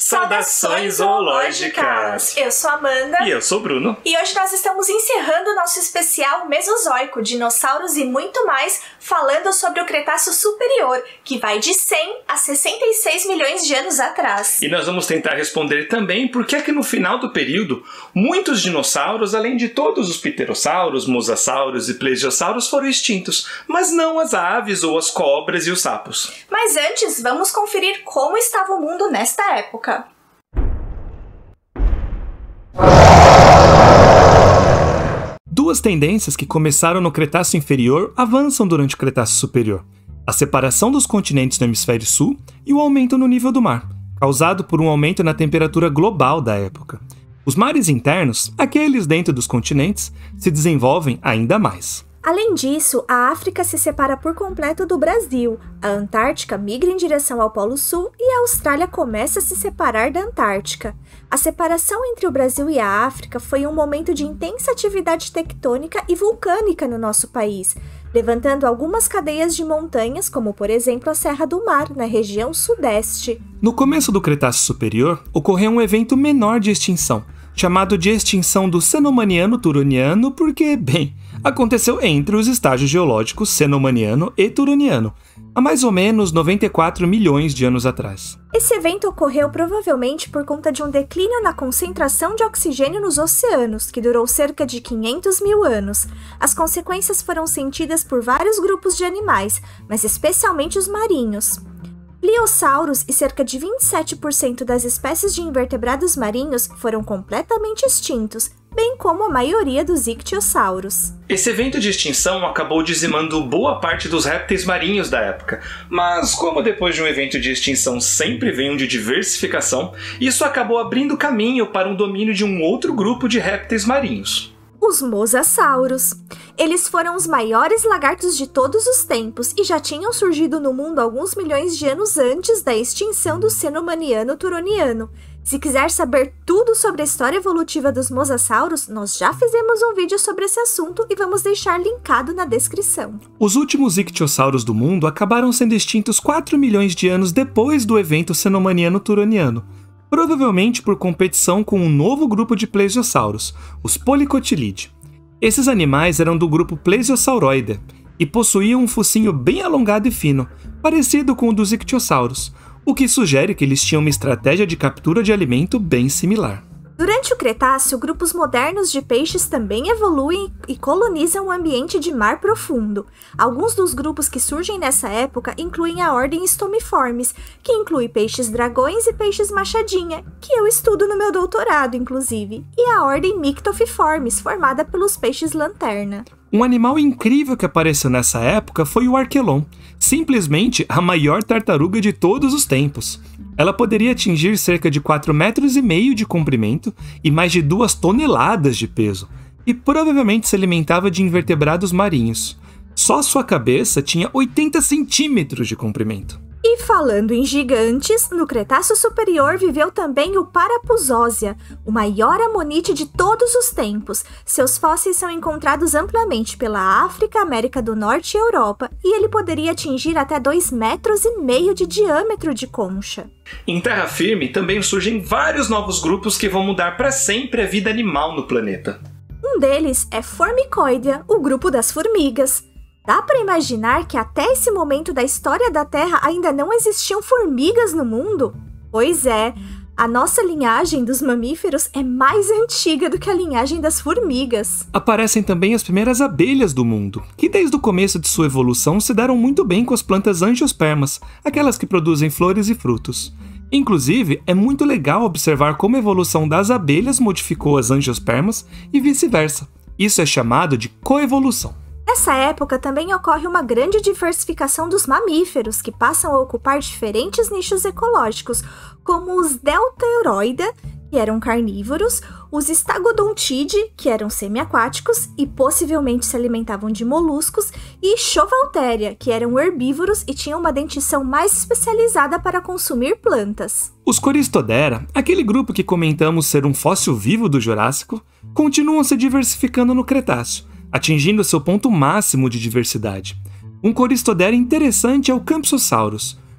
Saudações zoológicas! Eu sou a Amanda. E eu sou o Bruno. E hoje nós estamos encerrando o nosso especial Mesozoico, dinossauros e muito mais, falando sobre o Cretáceo Superior, que vai de 100 a 66 milhões de anos atrás. E nós vamos tentar responder também por que é que no final do período, muitos dinossauros, além de todos os pterossauros, mosassauros e plesiosauros, foram extintos, mas não as aves ou as cobras e os sapos. Mas antes, vamos conferir como estava o mundo nesta época. Duas tendências que começaram no Cretáceo Inferior avançam durante o Cretáceo Superior: a separação dos continentes no hemisfério sul e o aumento no nível do mar, causado por um aumento na temperatura global da época. Os mares internos, aqueles dentro dos continentes, se desenvolvem ainda mais. Além disso, a África se separa por completo do Brasil, a Antártica migra em direção ao Polo Sul e a Austrália começa a se separar da Antártica. A separação entre o Brasil e a África foi um momento de intensa atividade tectônica e vulcânica no nosso país, levantando algumas cadeias de montanhas, como por exemplo a Serra do Mar, na região sudeste. No começo do Cretáceo Superior, ocorreu um evento menor de extinção, chamado de extinção do Cenomaniano-Turoniano porque, bem, aconteceu entre os estágios geológicos Cenomaniano e Turoniano, há mais ou menos 94 milhões de anos atrás. Esse evento ocorreu provavelmente por conta de um declínio na concentração de oxigênio nos oceanos, que durou cerca de 500 mil anos. As consequências foram sentidas por vários grupos de animais, mas especialmente os marinhos. Pliossauros e cerca de 27% das espécies de invertebrados marinhos foram completamente extintos, bem como a maioria dos ictiossauros. Esse evento de extinção acabou dizimando boa parte dos répteis marinhos da época, mas como depois de um evento de extinção sempre vem um de diversificação, isso acabou abrindo caminho para um domínio de um outro grupo de répteis marinhos. Os mosassauros. Eles foram os maiores lagartos de todos os tempos e já tinham surgido no mundo alguns milhões de anos antes da extinção do Cenomaniano-Turoniano. Se quiser saber tudo sobre a história evolutiva dos mosassauros, nós já fizemos um vídeo sobre esse assunto e vamos deixar linkado na descrição. Os últimos ictiossauros do mundo acabaram sendo extintos 4 milhões de anos depois do evento Cenomaniano-Turoniano, provavelmente por competição com um novo grupo de plesiosauros, os Polycotylidae. Esses animais eram do grupo Plesiosauroidea e possuíam um focinho bem alongado e fino, parecido com o dos ictiossauros, o que sugere que eles tinham uma estratégia de captura de alimento bem similar. Durante o Cretáceo, grupos modernos de peixes também evoluem e colonizam o ambiente de mar profundo. Alguns dos grupos que surgem nessa época incluem a ordem Stomiformes, que inclui peixes dragões e peixes machadinha, que eu estudo no meu doutorado, inclusive, e a ordem Mictophiformes, formada pelos peixes lanterna. Um animal incrível que apareceu nessa época foi o Arquelon, simplesmente a maior tartaruga de todos os tempos. Ela poderia atingir cerca de 4,5 metros de comprimento e mais de 2 toneladas de peso, e provavelmente se alimentava de invertebrados marinhos. Só sua cabeça tinha 80 centímetros de comprimento. E falando em gigantes, no Cretáceo Superior viveu também o Parapusósia, o maior amonite de todos os tempos. Seus fósseis são encontrados amplamente pela África, América do Norte e Europa, e ele poderia atingir até 2,5 metros de diâmetro de concha. Em terra firme também surgem vários novos grupos que vão mudar para sempre a vida animal no planeta. Um deles é Formicoidea, o grupo das formigas. Dá para imaginar que até esse momento da história da Terra ainda não existiam formigas no mundo? Pois é, a nossa linhagem dos mamíferos é mais antiga do que a linhagem das formigas. Aparecem também as primeiras abelhas do mundo, que desde o começo de sua evolução se deram muito bem com as plantas angiospermas, aquelas que produzem flores e frutos. Inclusive, é muito legal observar como a evolução das abelhas modificou as angiospermas e vice-versa. Isso é chamado de coevolução. Nessa época também ocorre uma grande diversificação dos mamíferos, que passam a ocupar diferentes nichos ecológicos, como os Deltauroidea, que eram carnívoros, os Stagodontide, que eram semiaquáticos e possivelmente se alimentavam de moluscos, e Chovalteria, que eram herbívoros e tinham uma dentição mais especializada para consumir plantas. Os Coristodera, aquele grupo que comentamos ser um fóssil vivo do Jurássico, continuam se diversificando no Cretáceo, atingindo seu ponto máximo de diversidade. Um Coristodera interessante é o Campsosaurus.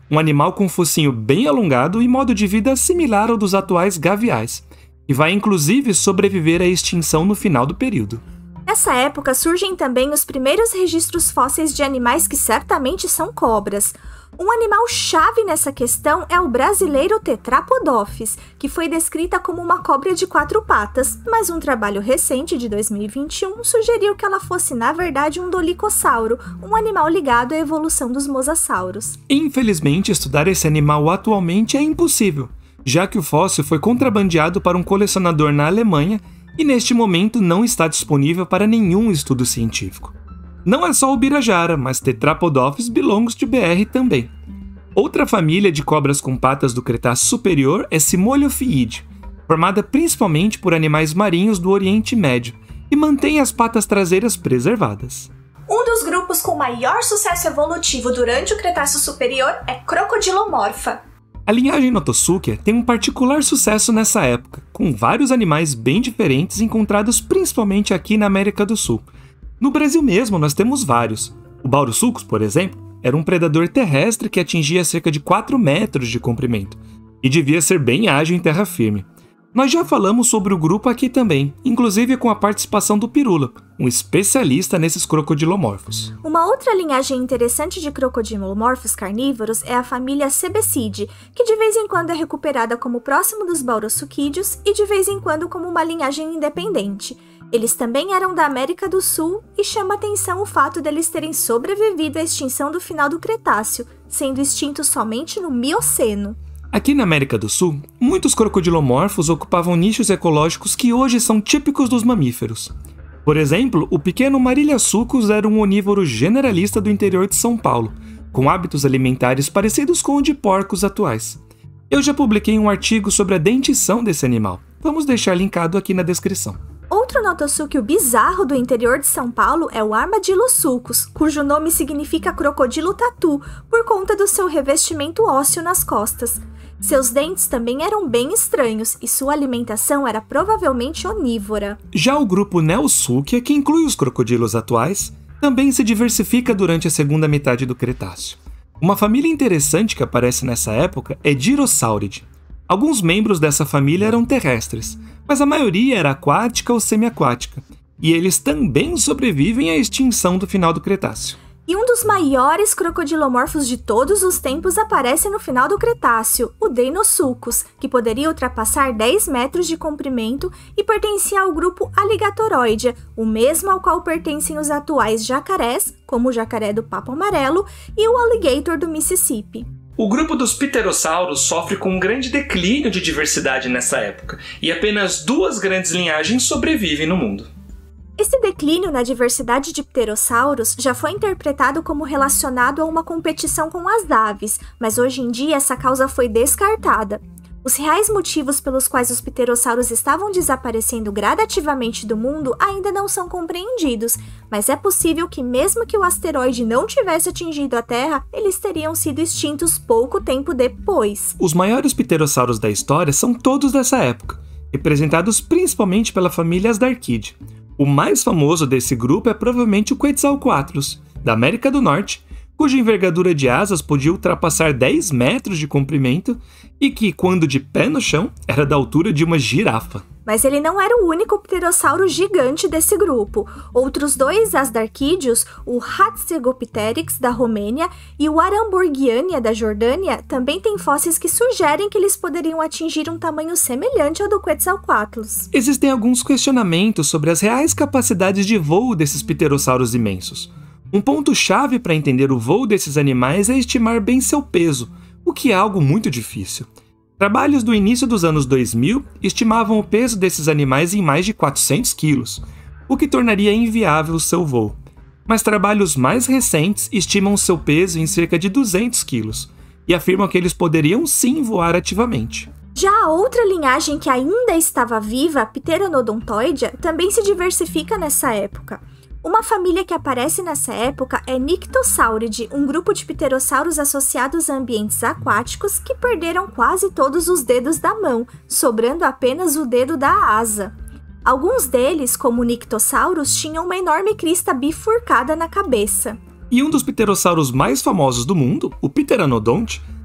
um animal com focinho bem alongado e modo de vida similar ao dos atuais gaviais, e vai inclusive sobreviver à extinção no final do período. Nessa época surgem também os primeiros registros fósseis de animais que certamente são cobras. Um animal-chave nessa questão é o brasileiro Tetrapodophyes, que foi descrita como uma cobra de 4 patas, mas um trabalho recente de 2021 sugeriu que ela fosse na verdade um dolicossauro, um animal ligado à evolução dos mosassauros. Infelizmente, estudar esse animal atualmente é impossível, já que o fóssil foi contrabandeado para um colecionador na Alemanha e neste momento não está disponível para nenhum estudo científico. Não é só o Birajara, mas Tetrapodophyes belongs to BR também. Outra família de cobras com patas do Cretáceo Superior é Cymolophyidae, formada principalmente por animais marinhos do Oriente Médio, e mantém as patas traseiras preservadas. Um dos grupos com maior sucesso evolutivo durante o Cretáceo Superior é Crocodilomorpha. A linhagem Notosuchia tem um particular sucesso nessa época, com vários animais bem diferentes encontrados principalmente aqui na América do Sul. No Brasil mesmo nós temos vários. O Baurossuchus, por exemplo, era um predador terrestre que atingia cerca de 4 metros de comprimento, e devia ser bem ágil em terra firme. Nós já falamos sobre o grupo aqui também, inclusive com a participação do Pirula, um especialista nesses crocodilomorfos. Uma outra linhagem interessante de crocodilomorfos carnívoros é a família Cebecidae, que de vez em quando é recuperada como próximo dos Baurossuchídeos e de vez em quando como uma linhagem independente. Eles também eram da América do Sul e chama atenção o fato deles terem sobrevivido à extinção do final do Cretáceo, sendo extintos somente no Mioceno. Aqui na América do Sul, muitos crocodilomorfos ocupavam nichos ecológicos que hoje são típicos dos mamíferos. Por exemplo, o pequeno Marilhasuchus era um onívoro generalista do interior de São Paulo, com hábitos alimentares parecidos com o de porcos atuais. Eu já publiquei um artigo sobre a dentição desse animal. Vamos deixar linkado aqui na descrição. Outro notossúquio bizarro do interior de São Paulo é o Armadillosuchus, cujo nome significa crocodilo tatu, por conta do seu revestimento ósseo nas costas. Seus dentes também eram bem estranhos e sua alimentação era provavelmente onívora. Já o grupo Neosuchia, que inclui os crocodilos atuais, também se diversifica durante a segunda metade do Cretáceo. Uma família interessante que aparece nessa época é Gyrosauridae. Alguns membros dessa família eram terrestres, mas a maioria era aquática ou semiaquática, e eles também sobrevivem à extinção do final do Cretáceo. E um dos maiores crocodilomorfos de todos os tempos aparece no final do Cretáceo, o Deinosuchus, que poderia ultrapassar 10 metros de comprimento e pertencia ao grupo Alligatoroidea, o mesmo ao qual pertencem os atuais jacarés, como o jacaré do Papo Amarelo e o alligator do Mississippi. O grupo dos pterossauros sofre com um grande declínio de diversidade nessa época, e apenas 2 grandes linhagens sobrevivem no mundo. Esse declínio na diversidade de pterossauros já foi interpretado como relacionado a uma competição com as aves, mas hoje em dia essa causa foi descartada. Os reais motivos pelos quais os pterossauros estavam desaparecendo gradativamente do mundo ainda não são compreendidos, mas é possível que mesmo que o asteroide não tivesse atingido a Terra, eles teriam sido extintos pouco tempo depois. Os maiores pterossauros da história são todos dessa época, representados principalmente pela família Asdarchidae. O mais famoso desse grupo é provavelmente o Quetzalcoatlus, da América do Norte, cuja envergadura de asas podia ultrapassar 10 metros de comprimento e que, quando de pé no chão, era da altura de uma girafa. Mas ele não era o único pterossauro gigante desse grupo. Outros 2 asdarquídeos, o Hatzegopteryx da Romênia e o Aramburgiania da Jordânia, também têm fósseis que sugerem que eles poderiam atingir um tamanho semelhante ao do Quetzalcoatlus. Existem alguns questionamentos sobre as reais capacidades de voo desses pterossauros imensos. Um ponto-chave para entender o voo desses animais é estimar bem seu peso, o que é algo muito difícil. Trabalhos do início dos anos 2000 estimavam o peso desses animais em mais de 400 quilos, o que tornaria inviável o seu voo. Mas trabalhos mais recentes estimam seu peso em cerca de 200 quilos, e afirmam que eles poderiam sim voar ativamente. Já a outra linhagem que ainda estava viva, Pteranodontoidea, também se diversifica nessa época. Uma família que aparece nessa época é Nyctosauridae, um grupo de pterossauros associados a ambientes aquáticos que perderam quase todos os dedos da mão, sobrando apenas o dedo da asa. Alguns deles, como o Nyctosaurus, tinham uma enorme crista bifurcada na cabeça. E um dos pterossauros mais famosos do mundo, o Pteranodonte,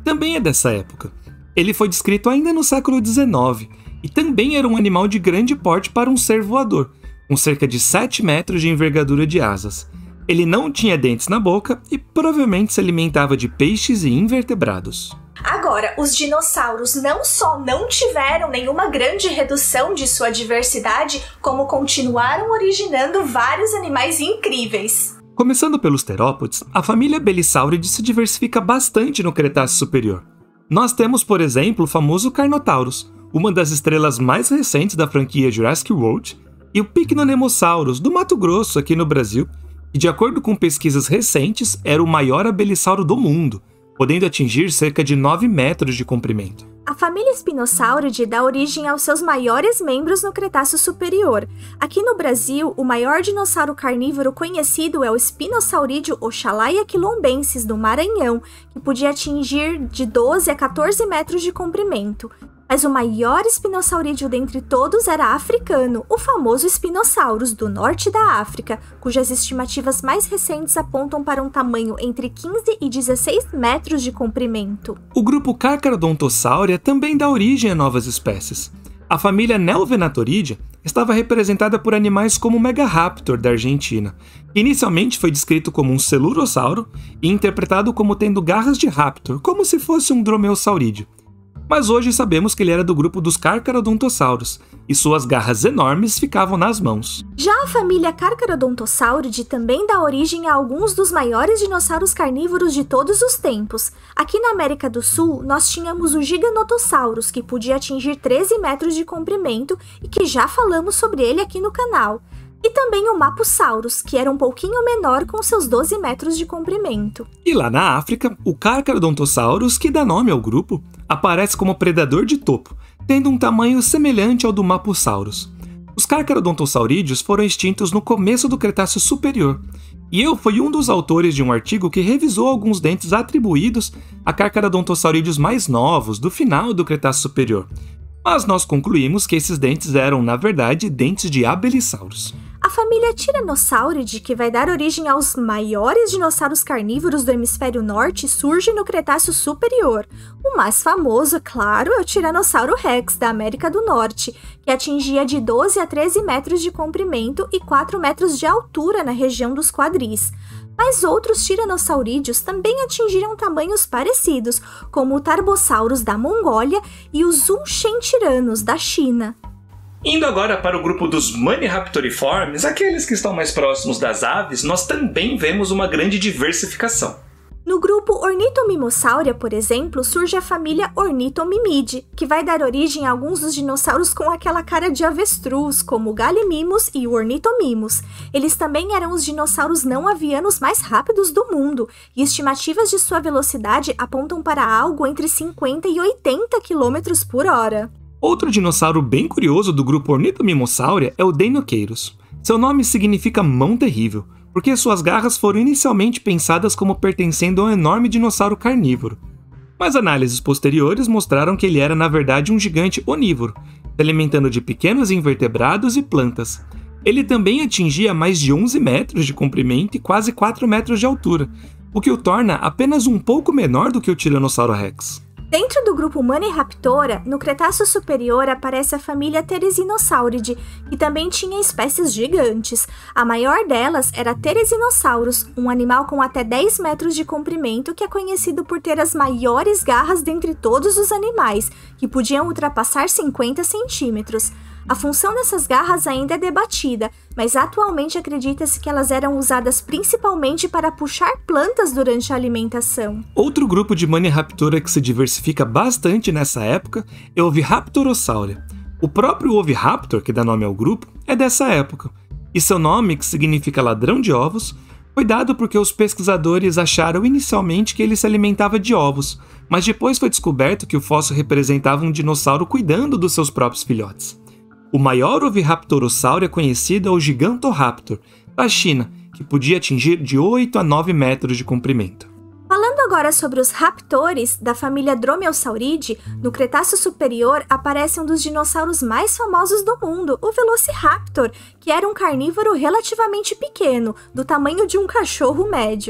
também é dessa época. Ele foi descrito ainda no século XIX e também era um animal de grande porte para um ser voador, com cerca de 7 metros de envergadura de asas. Ele não tinha dentes na boca e provavelmente se alimentava de peixes e invertebrados. Agora, os dinossauros não só não tiveram nenhuma grande redução de sua diversidade, como continuaram originando vários animais incríveis. Começando pelos terópodes, a família Belissauridae se diversifica bastante no Cretáceo Superior. Nós temos, por exemplo, o famoso Carnotaurus, uma das estrelas mais recentes da franquia Jurassic World, e o Pycnonemosaurus, do Mato Grosso, aqui no Brasil, que, de acordo com pesquisas recentes, era o maior abelisauro do mundo, podendo atingir cerca de 9 metros de comprimento. A família Spinosauridae dá origem aos seus maiores membros no Cretáceo Superior. Aqui no Brasil, o maior dinossauro carnívoro conhecido é o Spinossaurídeo Oxalaia quilombensis, do Maranhão, que podia atingir de 12 a 14 metros de comprimento. Mas o maior espinosaurídeo dentre todos era africano, o famoso Spinosaurus, do norte da África, cujas estimativas mais recentes apontam para um tamanho entre 15 e 16 metros de comprimento. O grupo Carcharodontossauria também dá origem a novas espécies. A família Neovenatoridae estava representada por animais como o Megaraptor, da Argentina, que inicialmente foi descrito como um celurossauro e interpretado como tendo garras de raptor, como se fosse um dromeossaurídeo. Mas hoje sabemos que ele era do grupo dos Carcharodontossauros, e suas garras enormes ficavam nas mãos. Já a família Carcharodontossauриdae também dá origem a alguns dos maiores dinossauros carnívoros de todos os tempos. Aqui na América do Sul, nós tínhamos o Giganotosaurus, que podia atingir 13 metros de comprimento e que já falamos sobre ele aqui no canal. E também o Mapusaurus, que era um pouquinho menor com seus 12 metros de comprimento. E lá na África, o Carcharodontosaurus, que dá nome ao grupo, aparece como predador de topo, tendo um tamanho semelhante ao do Mapusaurus. Os Carcharodontosaurídeos foram extintos no começo do Cretáceo Superior, e eu fui um dos autores de um artigo que revisou alguns dentes atribuídos a Carcharodontosaurídeos mais novos, do final do Cretáceo Superior. Mas nós concluímos que esses dentes eram, na verdade, dentes de abelissauros. A família Tyrannosauridae, que vai dar origem aos maiores dinossauros carnívoros do hemisfério norte, surge no Cretáceo Superior. O mais famoso, claro, é o Tiranossauro Rex, da América do Norte, que atingia de 12 a 13 metros de comprimento e 4 metros de altura na região dos quadris. Mas outros tiranossaurídeos também atingiram tamanhos parecidos, como o Tarbosaurus da Mongólia e o Zhongchen-Tyrannus da China. Indo agora para o grupo dos Maniraptoriformes, aqueles que estão mais próximos das aves, nós também vemos uma grande diversificação. No grupo Ornitomimosauria, por exemplo, surge a família Ornitomimidae, que vai dar origem a alguns dos dinossauros com aquela cara de avestruz, como o Gallimimus e o Ornitomimus. Eles também eram os dinossauros não avianos mais rápidos do mundo, e estimativas de sua velocidade apontam para algo entre 50 e 80 km por hora. Outro dinossauro bem curioso do grupo Ornitomimosauria é o Deinocheirus. Seu nome significa mão terrível, porque suas garras foram inicialmente pensadas como pertencendo a um enorme dinossauro carnívoro. Mas análises posteriores mostraram que ele era na verdade um gigante onívoro, se alimentando de pequenos invertebrados e plantas. Ele também atingia mais de 11 metros de comprimento e quase 4 metros de altura, o que o torna apenas um pouco menor do que o Tiranossauro Rex. Dentro do grupo Maniraptora, no Cretáceo Superior aparece a família Therizinosauridae, que também tinha espécies gigantes. A maior delas era Therizinosaurus, um animal com até 10 metros de comprimento que é conhecido por ter as maiores garras dentre todos os animais, que podiam ultrapassar 50 centímetros. A função dessas garras ainda é debatida, mas atualmente acredita-se que elas eram usadas principalmente para puxar plantas durante a alimentação. Outro grupo de Maniraptora que se diversifica bastante nessa época é o Oviraptorosauria. O próprio Oviraptor, que dá nome ao grupo, é dessa época, e seu nome, que significa ladrão de ovos, foi dado porque os pesquisadores acharam inicialmente que ele se alimentava de ovos, mas depois foi descoberto que o fóssil representava um dinossauro cuidando dos seus próprios filhotes. O maior Oviraptorosauria conhecido é o Gigantoraptor, da China, que podia atingir de 8 a 9 metros de comprimento. Falando agora sobre os raptores da família Dromaeosauridae, no Cretáceo Superior aparece um dos dinossauros mais famosos do mundo, o Velociraptor, que era um carnívoro relativamente pequeno, do tamanho de um cachorro médio.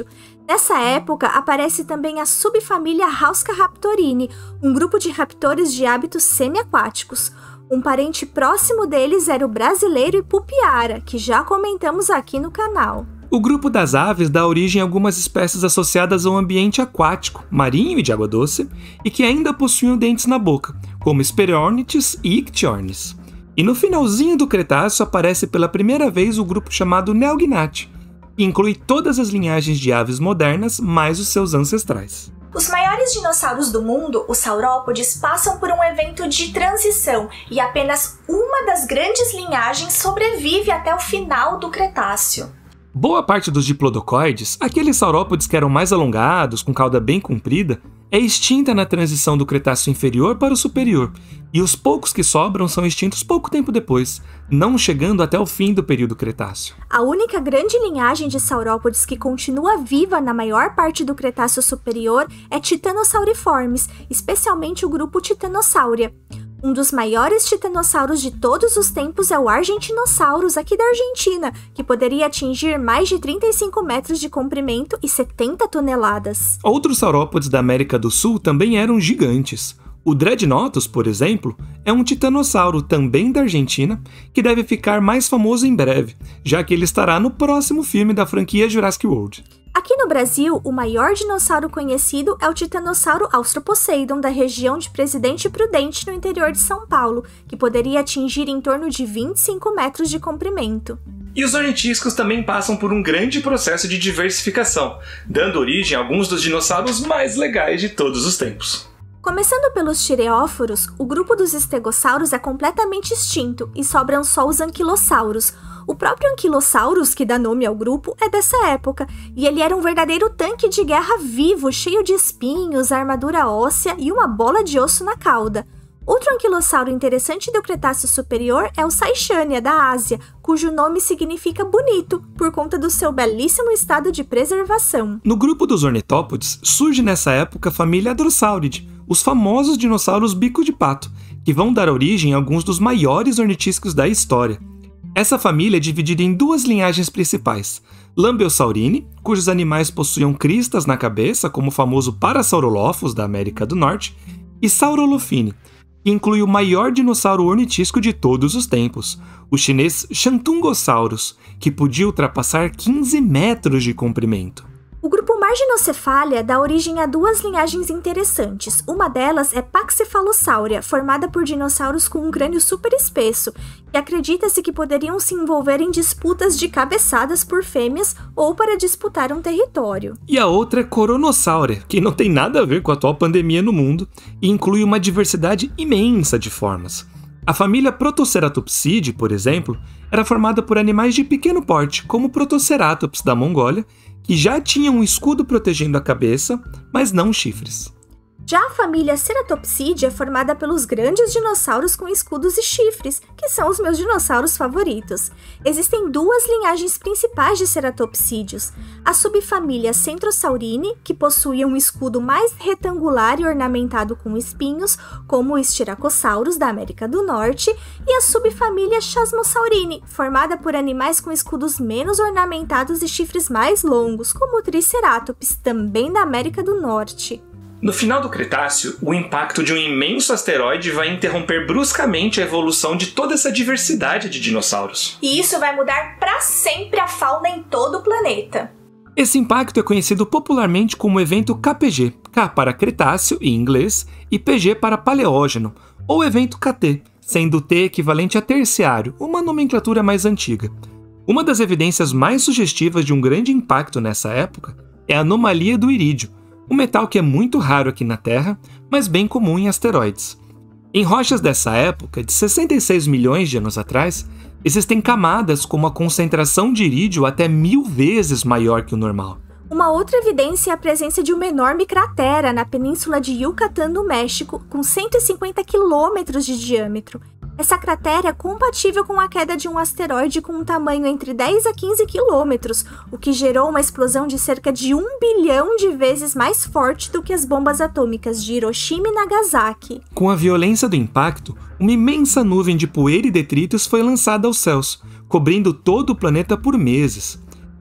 Nessa época, aparece também a subfamília Hauscaraptorini, um grupo de raptores de hábitos semiaquáticos. Um parente próximo deles era o brasileiro Ipupiara, que já comentamos aqui no canal. O grupo das aves dá origem a algumas espécies associadas ao ambiente aquático, marinho e de água doce, e que ainda possuíam dentes na boca, como Sphereornis e Ichthyornis. E no finalzinho do Cretáceo aparece pela primeira vez o grupo chamado Neognathae, que inclui todas as linhagens de aves modernas, mais os seus ancestrais. Os maiores dinossauros do mundo, os saurópodes, passam por um evento de transição e apenas uma das grandes linhagens sobrevive até o final do Cretáceo. Boa parte dos diplodocoides, aqueles saurópodes que eram mais alongados, com cauda bem comprida, é extinta na transição do Cretáceo inferior para o superior, e os poucos que sobram são extintos pouco tempo depois, não chegando até o fim do período Cretáceo. A única grande linhagem de saurópodes que continua viva na maior parte do Cretáceo superior é Titanosauriformes, especialmente o grupo Titanossauria. Um dos maiores titanossauros de todos os tempos é o Argentinosaurus, aqui da Argentina, que poderia atingir mais de 35 metros de comprimento e 70 toneladas. Outros saurópodes da América do Sul também eram gigantes. O Dreadnoughtus, por exemplo, é um titanossauro também da Argentina, que deve ficar mais famoso em breve, já que ele estará no próximo filme da franquia Jurassic World. Aqui no Brasil, o maior dinossauro conhecido é o Titanossauro Austroposeidon, da região de Presidente Prudente, no interior de São Paulo, que poderia atingir em torno de 25 metros de comprimento. E os ornitiscos também passam por um grande processo de diversificação, dando origem a alguns dos dinossauros mais legais de todos os tempos. Começando pelos tireóforos, o grupo dos estegossauros é completamente extinto e sobram só os anquilossauros. O próprio Ankylosaurus, que dá nome ao grupo, é dessa época, e ele era um verdadeiro tanque de guerra vivo, cheio de espinhos, armadura óssea e uma bola de osso na cauda. Outro anquilossauro interessante do Cretáceo superior é o Saixânia, da Ásia, cujo nome significa bonito, por conta do seu belíssimo estado de preservação. No grupo dos ornitópodes, surge nessa época a família Drosauridae, os famosos dinossauros bico de pato, que vão dar origem a alguns dos maiores ornitiscos da história. Essa família é dividida em duas linhagens principais: Lambeosaurine, cujos animais possuíam cristas na cabeça, como o famoso Parasaurolophus da América do Norte, e Saurolophine, que inclui o maior dinossauro ornitisco de todos os tempos, o chinês Shantungosaurus, que podia ultrapassar 15 metros de comprimento. O grupo Marginocephalia dá origem a duas linhagens interessantes. Uma delas é Paxephalossauria, formada por dinossauros com um crânio super espesso, e acredita-se que poderiam se envolver em disputas de cabeçadas por fêmeas ou para disputar um território. E a outra é Coronossauria, que não tem nada a ver com a atual pandemia no mundo e inclui uma diversidade imensa de formas. A família Protoceratopsidae, por exemplo, era formada por animais de pequeno porte, como o Protoceratops da Mongólia, que já tinham um escudo protegendo a cabeça, mas não chifres. Já a família Ceratopsidae é formada pelos grandes dinossauros com escudos e chifres, que são os meus dinossauros favoritos. Existem duas linhagens principais de ceratopsídeos: a subfamília Centrosaurine, que possuía um escudo mais retangular e ornamentado com espinhos, como o Styracosaurus da América do Norte, e a subfamília Chasmosaurine, formada por animais com escudos menos ornamentados e chifres mais longos, como o Triceratops, também da América do Norte. No final do Cretáceo, o impacto de um imenso asteroide vai interromper bruscamente a evolução de toda essa diversidade de dinossauros. E isso vai mudar para sempre a fauna em todo o planeta. Esse impacto é conhecido popularmente como evento KPG, K para Cretáceo em inglês e PG para Paleógeno, ou evento KT, sendo o T equivalente a terciário, uma nomenclatura mais antiga. Uma das evidências mais sugestivas de um grande impacto nessa época é a anomalia do irídio, um metal que é muito raro aqui na Terra, mas bem comum em asteroides. Em rochas dessa época, de 66 milhões de anos atrás, existem camadas com uma concentração de irídio até 1000 vezes maior que o normal. Uma outra evidência é a presença de uma enorme cratera na península de Yucatán, no México, com 150 quilômetros de diâmetro. Essa cratera é compatível com a queda de um asteroide com um tamanho entre 10 a 15 quilômetros, o que gerou uma explosão de cerca de 1 bilhão de vezes mais forte do que as bombas atômicas de Hiroshima e Nagasaki. Com a violência do impacto, uma imensa nuvem de poeira e detritos foi lançada aos céus, cobrindo todo o planeta por meses.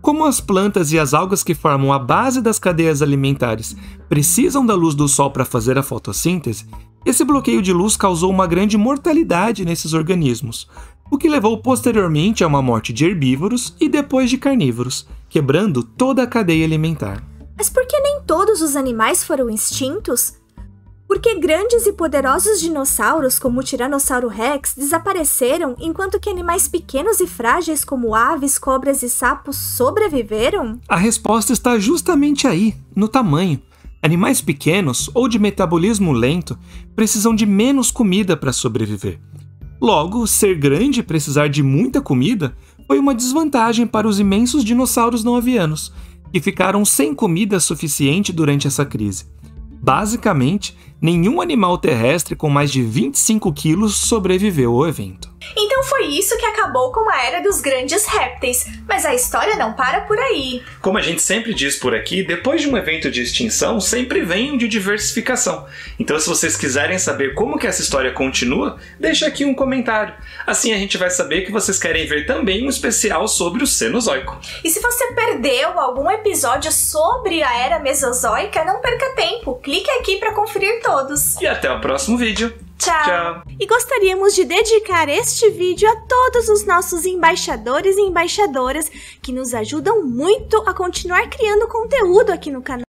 Como as plantas e as algas que formam a base das cadeias alimentares precisam da luz do sol para fazer a fotossíntese, esse bloqueio de luz causou uma grande mortalidade nesses organismos, o que levou posteriormente a uma morte de herbívoros e depois de carnívoros, quebrando toda a cadeia alimentar. Mas por que nem todos os animais foram extintos? Porque grandes e poderosos dinossauros, como o Tiranossauro Rex, desapareceram, enquanto que animais pequenos e frágeis como aves, cobras e sapos sobreviveram? A resposta está justamente aí, no tamanho. Animais pequenos ou de metabolismo lento precisam de menos comida para sobreviver. Logo, ser grande e precisar de muita comida foi uma desvantagem para os imensos dinossauros não avianos, que ficaram sem comida suficiente durante essa crise. Basicamente, nenhum animal terrestre com mais de 25 quilos sobreviveu ao evento. Então foi isso que acabou com a era dos grandes répteis, mas a história não para por aí. Como a gente sempre diz por aqui, depois de um evento de extinção, sempre vem um de diversificação. Então se vocês quiserem saber como que essa história continua, deixa aqui um comentário. Assim a gente vai saber que vocês querem ver também um especial sobre o Cenozoico. E se você perdeu algum episódio sobre a era Mesozoica, não perca tempo, clique aqui para conferir todos. E até o próximo vídeo. Tchau! E gostaríamos de dedicar este vídeo a todos os nossos embaixadores e embaixadoras que nos ajudam muito a continuar criando conteúdo aqui no canal.